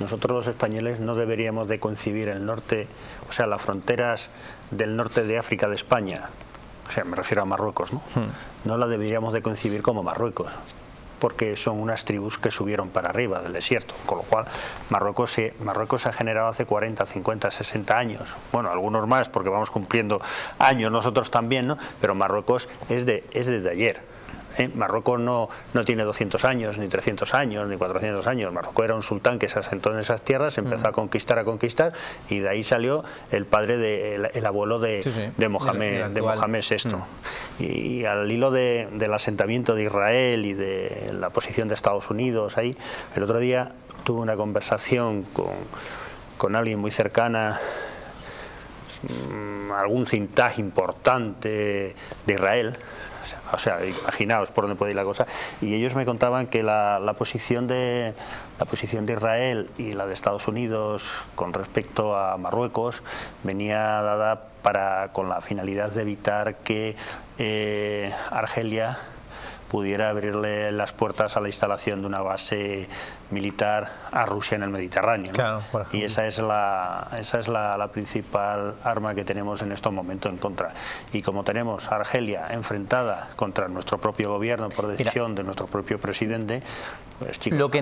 nosotros los españoles no deberíamos de concebir el norte, o sea, las fronteras del norte de África de España, o sea, me refiero a Marruecos, ¿no? No la deberíamos de concebir como Marruecos, porque son unas tribus que subieron para arriba del desierto, con lo cual Marruecos se ha generado hace 40, 50, 60 años, bueno, algunos más porque vamos cumpliendo años nosotros también, ¿no? Pero Marruecos es desde ayer. Marruecos no tiene 200 años, ni 300 años, ni 400 años. Marruecos era un sultán que se asentó en esas tierras, empezó a conquistar, y de ahí salió el padre, el abuelo de Mohamed VI. Y al hilo del asentamiento de Israel y de la posición de Estados Unidos, ahí, el otro día tuve una conversación con alguien muy cercana, algún think tank importante de Israel. O sea, imaginaos por dónde puede ir la cosa, y ellos me contaban que la posición de Israel y la de Estados Unidos con respecto a Marruecos venía dada con la finalidad de evitar que Argelia pudiera abrirle las puertas a la instalación de una base militar a Rusia en el Mediterráneo, ¿no? Claro, y esa es la principal arma que tenemos en estos momentos en contra. Y como tenemos a Argelia enfrentada contra nuestro propio gobierno por decisión de nuestro propio presidente, pues chicos,